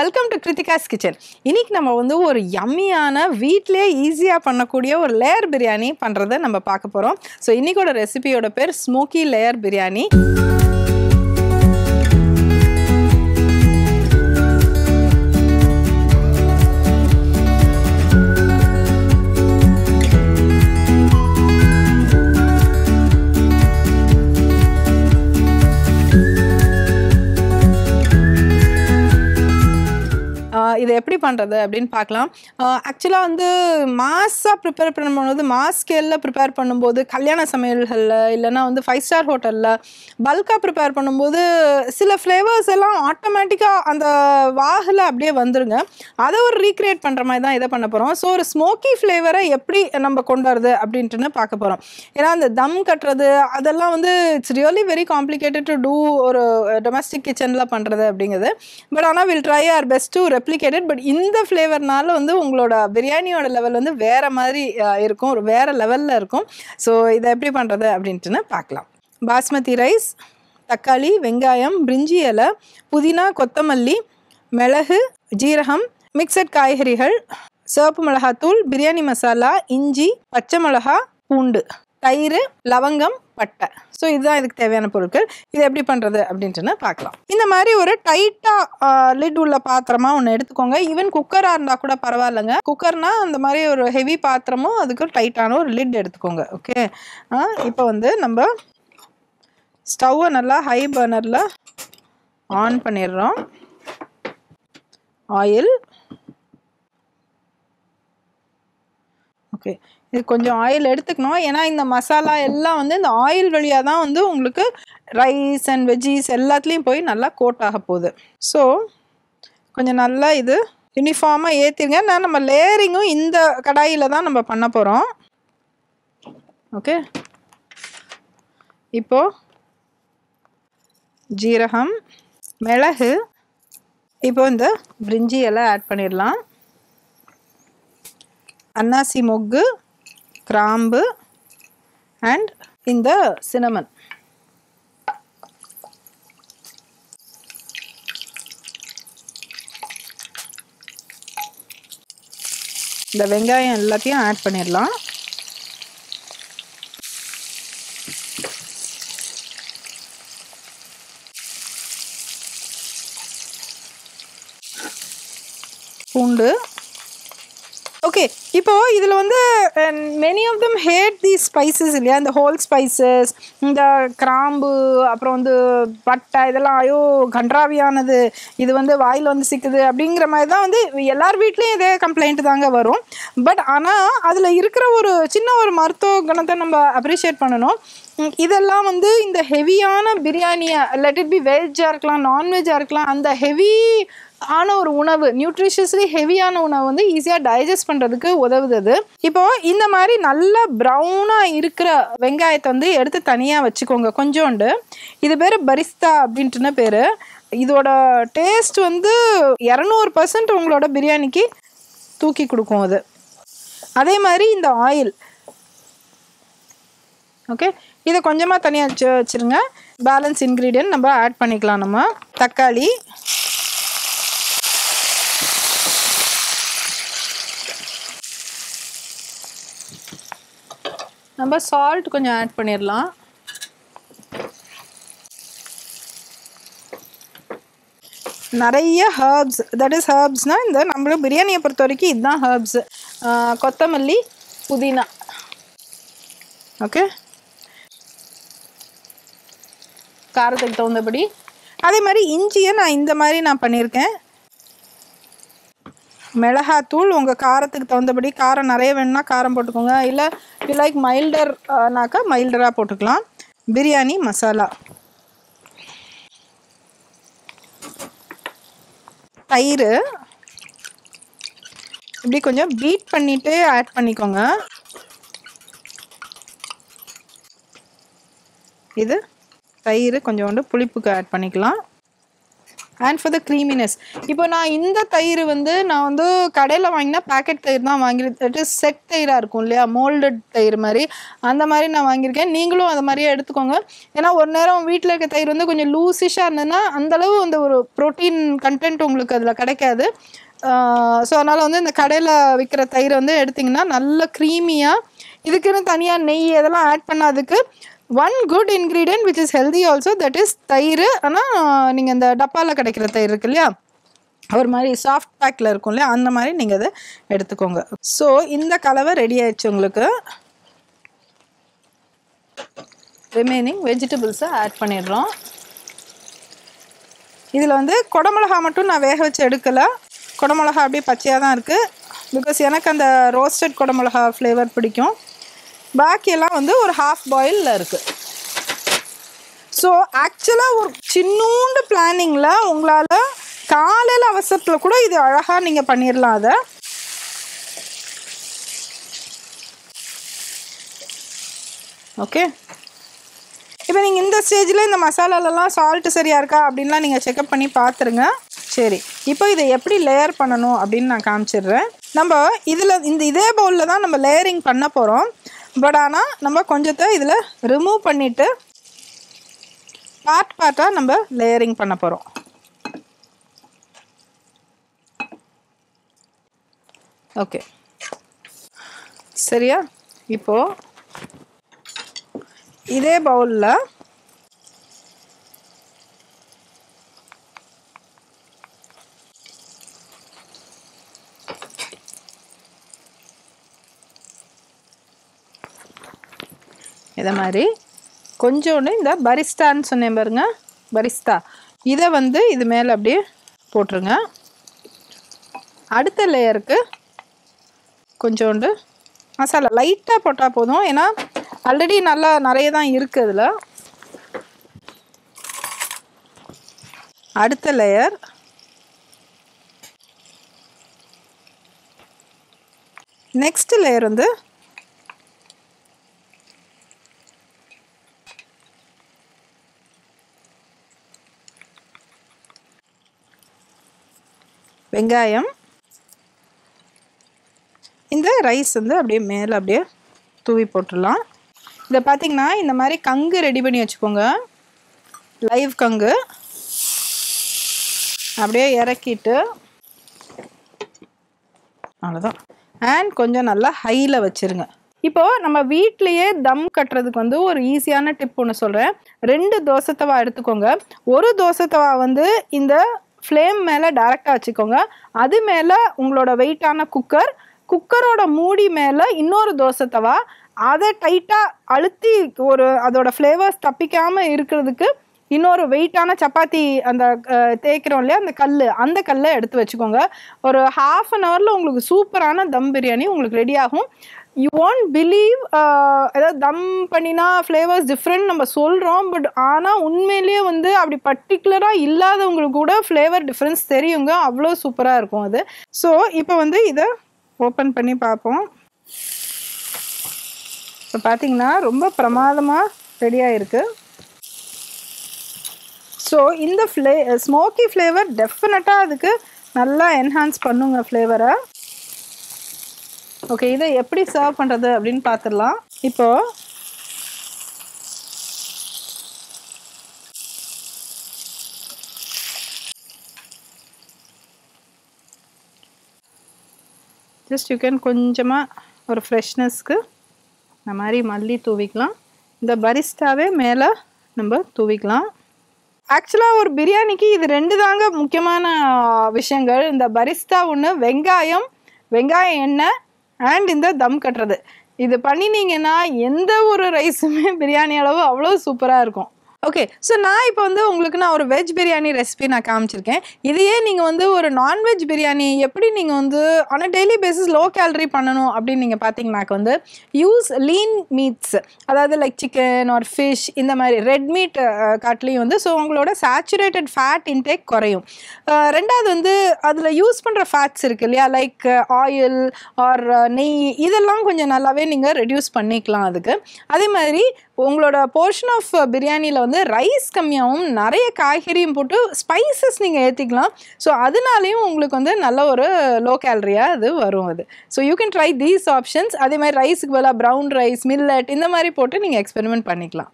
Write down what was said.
Welcome to Kiruthika's kitchen. இன்னைக்கு நம்ம வந்து ஒரு யம்மியான வீட்டிலே ஈஸியாக பண்ணக்கூடிய ஒரு லேயர் பிரியாணி பண்ணுறதை நம்ம பார்க்க போகிறோம். ஸோ இன்னைக்கோட ரெசிபியோட பேர் ஸ்மோக்கி லேயர் பிரியாணி. இதை எப்படி பண்ணுறது அப்படின்னு பார்க்கலாம். ஆக்சுவலாக வந்து மாஸாக ப்ரிப்பேர் பண்ணும்போது மாஸ் ஸ்கேலில் ப்ரிப்பேர் பண்ணும்போது கல்யாண சமையல்களில் இல்லைனா வந்து 5 ஸ்டார் ஹோட்டலில் பல்காக ப்ரிப்பேர் பண்ணும்போது சில ஃப்ளேவர்ஸ் எல்லாம் ஆட்டோமேட்டிக்காக அந்த வாகில் அப்படியே வந்துருங்க. அதை ஒரு ரீக்ரியேட் பண்ணுற மாதிரி தான் இதை பண்ண போகிறோம். ஸோ ஒரு ஸ்மோக்கி ஃப்ளேவரை எப்படி நம்ம கொண்டு வரது அப்படின்ட்டுன்னு பார்க்க போகிறோம். ஏன்னா அந்த தம் கட்டுறது அதெல்லாம் வந்து it's really very complicated to do ஒரு டொமஸ்டிக் கிச்சனில் பண்ணுறது அப்படிங்கிறது. பட் ஆனால் will try our best to replicate. But இந்த ஃப்ளேவர்னால வந்து உங்களோட பிரியாணியோட லெவல் வந்து வேறு மாதிரி இருக்கும், ஒரு வேறு லெவலில் இருக்கும். ஸோ இதை எப்படி பண்ணுறது அப்படின்ட்டுன்னு பார்க்கலாம். பாஸ்மதி ரைஸ், தக்காளி, வெங்காயம், பிரிஞ்சி இலை, புதினா, கொத்தமல்லி, மிளகு, ஜீரகம், மிக்சட் காய்கறிகள், சிவப்பு மிளகாத்தூள், பிரியாணி மசாலா, இஞ்சி, பச்சை மிளகா, பூண்டு, தயிர், லவங்கம், பட்டை. ஸோ இதுதான் இதுக்கு தேவையான பொருட்கள். இது எப்படி பண்ணுறது அப்படின்ட்டுன்னு பார்க்கலாம். இந்த மாதிரி ஒரு டைட்டாக லிட் உள்ள பாத்திரமாக ஒன்று எடுத்துக்கோங்க. ஈவன் குக்கராக இருந்தால் கூட பரவாயில்லைங்க. குக்கர்னால் அந்த மாதிரி ஒரு ஹெவி பாத்திரமும் அதுக்கு டைட்டான ஒரு லிட் எடுத்துக்கோங்க. ஓகே, இப்போ வந்து நம்ம ஸ்டவ்வை நல்லா ஹை பர்னரில் ஆன் பண்ணிடுறோம். ஆயில், ஓகே, இது கொஞ்சம் ஆயில் எடுத்துக்கணும். ஏன்னா இந்த மசாலா எல்லாம் வந்து இந்த ஆயில் வழியாக தான் வந்து உங்களுக்கு ரைஸ் அண்ட் வெஜ்ஜீஸ் எல்லாத்துலேயும் போய் நல்லா கோட் ஆக போகுது. ஸோ கொஞ்சம் நல்லா இது யூனிஃபார்மாக ஏற்றிருங்க. நான் நம்ம லேயரிங்கும் இந்த கடாயில் தான் நம்ம பண்ண போகிறோம். ஓகே, இப்போது ஜீரகம், மிளகு, இப்போ இந்த பிரிஞ்சி எல்லாம் ஆட் பண்ணிடலாம். அன்னாசி மொக்கு, கிராம்பு அண்ட் இந்த சினமன். இந்த வெங்காயம் எல்லாத்தையும் ஆட் பண்ணிடலாம். பூண்டு. ஓகே, இப்போது இதில் வந்து many of them hate the spices இல்லையா, இந்த ஹோல் ஸ்பைசஸ், இந்த கிராம்பு, அப்புறம் வந்து பட்டை, இதெல்லாம் ஐயோ கன்றாவியானது, இது வந்து வாயில் வந்து சிக்குது அப்படிங்கிற மாதிரி தான் வந்து எல்லார் வீட்லேயும் இதே கம்ப்ளைண்ட் தாங்க வரும். பட் ஆனால் அதில் இருக்கிற ஒரு சின்ன ஒரு மருத்துவ குணத்தை நம்ம அப்ரிஷியேட் பண்ணணும். இதெல்லாம் வந்து இந்த ஹெவியான பிரியாணியை, லெட் இட் பி வெஜ்ஜாக இருக்கலாம், நான்வெஜ்ஜாக இருக்கலாம், அந்த ஹெவி ஆன ஒரு உணவு, நியூட்ரிஷியஸ்லி ஹெவியான உணவு வந்து ஈஸியாக டைஜஸ்ட் பண்ணுறதுக்கு உதவுது. இப்போது இந்த மாதிரி நல்ல ப்ரௌனாக இருக்கிற வெங்காயத்தை வந்து எடுத்து தனியாக வச்சுக்கோங்க கொஞ்சோண்டு. இது பேர் பரிஸ்தா அப்படின்ட்டுன பேர். இதோட டேஸ்ட் வந்து 200% உங்களோட பிரியாணிக்கு தூக்கி கொடுக்கும் அது. அதே மாதிரி இந்த ஆயில், ஓகே, இதை கொஞ்சமாக தனியாக வச்சுருங்க. பேலன்ஸ் இன்க்ரீடியன்ட் நம்ம ஆட் பண்ணிக்கலாம். நம்ம தக்காளி, நம்ம சால்ட் கொஞ்சம் ஆட் பண்ணிடலாம். நிறைய ஹர்ப்ஸ், தட் இஸ் ஹர்ப்ஸ்னால் இந்த நம்ம பிரியாணியை பொறுத்த வரைக்கும் இதுதான் ஹர்ப்ஸ். கொத்தமல்லி, புதினா, ஓகே, காரத்துக்கு தகுந்தபடி. அதே மாதிரி இஞ்சியை நான் இந்த மாதிரி நான் பண்ணியிருக்கேன். மிளகாத்தூள் உங்கள் காரத்துக்கு தகுந்தபடி, காரம் நிறைய வேணும்னா காரம் போட்டுக்கோங்க, இல்லை யூ லைக் மைல்டர்னாக்கா மைல்டராக போட்டுக்கலாம். பிரியாணி மசாலா, தயிர் இப்படி கொஞ்சம் பீட் பண்ணிவிட்டு ஆட் பண்ணிக்கோங்க. இது தயிர் கொஞ்சோண்டு புளிப்புக்கு ஆட் பண்ணிக்கலாம். And for the creaminess. இப்போ நான் இந்த தயிர் வந்து நான் வந்து கடையில் வாங்கினா பேக்கெட் தயிர் தான் வாங்கிட்டு செட் தயிராக இருக்கும் இல்லையா, மோல்டட் தயிர் மாதிரி, அந்த மாதிரி நான் வாங்கியிருக்கேன். நீங்களும் அது மாதிரியே எடுத்துக்கோங்க. ஏன்னா ஒரு நேரம் வீட்டில் இருக்க தயிர் வந்து கொஞ்சம் லூசிஷாக இருந்ததுன்னா அந்தளவு அந்த ஒரு ப்ரோட்டீன் கண்டென்ட் உங்களுக்கு அதில் கிடைக்காது. ஸோ அதனால் வந்து இந்த கடையில் விற்கிற தயிரை வந்து எடுத்திங்கன்னா நல்ல க்ரீமியாக, இதுக்குன்னு தனியாக நெய் அதெல்லாம் ஆட் பண்ணாதுக்கு one good ingredient which is healthy also, that is தயிர். ஆனால் நீங்கள் இந்த டப்பாவில் கிடைக்கிற தயிர் இருக்கு இல்லையா, ஒரு மாதிரி சாஃப்ட் பேக்கில் இருக்கும் இல்லையா, அந்த மாதிரி நீங்கள் அதை எடுத்துக்கோங்க. ஸோ இந்த கலவை ரெடி ஆயிடுச்சு உங்களுக்கு. ரிமைனிங் வெஜிடபிள்ஸை ஆட் பண்ணிடுறோம். இதில் வந்து குடமிளகா மட்டும் நான் வேக வச்சு எடுக்கலை, குடமிளகா அப்படியே பச்சையாக தான் இருக்குது. பிகாஸ் எனக்கு அந்த ரோஸ்டட் குடமிளகா ஃப்ளேவர் பிடிக்கும். பாக்கியெல்லாம் வந்து ஒரு ஹாஃப் பாயிலில் இருக்குது. ஸோ ஆக்சுவலாக ஒரு சின்னூண்டு பிளானிங்கில் உங்களால் காலையில் அவசரத்தில் கூட இது அழகாக நீங்கள் பண்ணிடலாம். அதை ஓகே. இப்போ நீங்கள் இந்த ஸ்டேஜில் இந்த மசாலாலெல்லாம் சால்ட்டு சரியாக இருக்கா அப்படின்லாம் நீங்கள் செக்அப் பண்ணி பார்த்துருங்க. சரி, இப்போ இதை எப்படி லேயர் பண்ணணும் அப்படின்னு நான் காமிச்சிடுறேன். நம்ம இதில் இதே பவுலில் தான் நம்ம லேயரிங் பண்ண போகிறோம். பட் ஆனால் நம்ம கொஞ்சத்தை இதில் ரிமூவ் பண்ணிவிட்டு பார்ட்டாக நம்ம லேயரிங் பண்ண போகிறோம். ஓகே சரியா? இப்போது இதே பவுலில் இதை மாதிரி கொஞ்சோண்டு இந்த பரிஸ்தான்னு சொன்னேன் பாருங்க, பரிஸ்தா, இதை வந்து இது மேலே அப்படியே போட்டுருங்க. அடுத்த லேயருக்கு கொஞ்சோண்டு மசாலா லைட்டாக போட்டால் போதும், ஏன்னா ஆல்ரெடி நல்லா நிறைய தான் இருக்குது அதில். அடுத்த லேயர் நெக்ஸ்ட் லேயர் வந்து வெங்காயம். இந்த ரைஸ் வந்து அப்படியே மேலே அப்படியே தூவி போட்டுடலாம். இதை பார்த்திங்கன்னா இந்த மாதிரி கங்கு ரெடி பண்ணி வச்சுக்கோங்க, லைவ் கங்கு. அப்படியே இறக்கிட்டு அவ்வளோதான். அண்ட் கொஞ்சம் நல்லா ஹையில் வச்சுருங்க. இப்போது நம்ம வீட்லேயே தம் கட்டுறதுக்கு வந்து ஒரு ஈஸியான டிப் ஒன்று சொல்கிறேன். 2 தோசை தவா எடுத்துக்கோங்க. ஒரு தோசை தவா வந்து இந்த ஃப்ளேம் மேலே டைரெக்டாக வச்சுக்கோங்க. அது மேலே உங்களோட வெயிட்டான குக்கரோட மூடி மேலே இன்னொரு தோசை தவா, அதை டைட்டாக அழுத்தி ஒரு அதோட ஃப்ளேவர்ஸ் தப்பிக்காமல் இருக்கிறதுக்கு இன்னொரு வெயிட்டான சப்பாத்தி அந்த தேய்க்கிறோம் இல்லையா அந்த கல்லை எடுத்து வச்சுக்கோங்க. ஒரு ½ an hour உங்களுக்கு சூப்பரான தம் பிரியாணி உங்களுக்கு ரெடி ஆகும். யூ ஒன்ட் பிலீவ், ஏதாவது தம் பண்ணினா ஃப்ளேவர்ஸ் டிஃப்ரெண்ட் நம்ம சொல்கிறோம், பட் ஆனால் உண்மையிலேயே வந்து அப்படி பர்டிகுலராக இல்லாதவங்களுக்கு கூட ஃப்ளேவர் டிஃப்ரென்ஸ் தெரியுங்க, அவ்வளோ சூப்பராக இருக்கும் அது. ஸோ இப்போ வந்து இதை ஓப்பன் பண்ணி பார்ப்போம். இப்போ பார்த்தீங்கன்னா ரொம்ப பிரமாதமாக ரெடியாக இருக்குது. ஸோ இந்த ஸ்மோக்கி ஃப்ளேவர் டெஃபினட்டாக அதுக்கு நல்லா என்ஹான்ஸ் பண்ணுங்க ஃப்ளேவரை. ஓகே, இதை எப்படி சர்வ் பண்ணுறது அப்படின்னு பார்த்துடலாம். இப்போது ஜஸ்ட் யூ கேன் கொஞ்சமாக ஒரு ஃப்ரெஷ்னஸ்க்கு இந்த மாதிரி மல்லி தூவிக்கலாம். இந்த பரிஸ்டாவே மேலே நம்ம தூவிக்கலாம். ஆக்சுவலாக ஒரு பிரியாணிக்கு இது 2 தாங்க முக்கியமான விஷயங்கள். இந்த பரிஸ்தா ஒன்று, வெங்காயம் எண்ணெய் அண்ட் இந்த தம் கட்டுறது. இது பண்ணினீங்கன்னா எந்த ஒரு ரைஸுமே பிரியாணி அளவு அவ்வளோ சூப்பராக இருக்கும். ஓகே, ஸோ நான் இப்போ வந்து உங்களுக்கு நான் ஒரு வெஜ் பிரியாணி ரெசிபி நான் காமிச்சிருக்கேன். இதையே நீங்கள் வந்து ஒரு நான்வெஜ் பிரியாணி எப்படி நீங்கள் வந்து on a daily basis low calorie பண்ணணும் அப்படின்னு நீங்கள் பார்த்தீங்கன்னாக்க வந்து யூஸ் லீன் மீட்ஸ், அதாவது லைக் சிக்கன் ஆர் ஃபிஷ், இந்த மாதிரி ரெட் மீட் காட்டிலையும் வந்து ஸோ உங்களோட சேச்சுரேட்டட் ஃபேட் இன்டேக் குறையும். ரெண்டாவது வந்து அதில் யூஸ் பண்ணுற ஃபேட்ஸ் இருக்குது இல்லையா, லைக் ஆயில் ஆர் நெய், இதெல்லாம் கொஞ்சம் நல்லாவே நீங்கள் ரெடியூஸ் பண்ணிக்கலாம் அதுக்கு. அதே மாதிரி உங்களோட போர்ஷன் ஆஃப் பிரியாணியில் வந்து ரைஸ் கம்மியாகவும் நிறைய காய்கறியும் போட்டு ஸ்பைசஸ் நீங்கள் ஏற்றிக்கலாம். ஸோ அதனாலேயும் உங்களுக்கு வந்து நல்ல ஒரு லோ கேலரியாக அது வரும் அது. So you can try these options. அதே மாதிரி ரைஸுக்கு பதிலாக ப்ரௌன் ரைஸ், மில்லட் இந்த மாதிரி போட்டு நீங்கள் எக்ஸ்பெரிமெண்ட் பண்ணிக்கலாம்.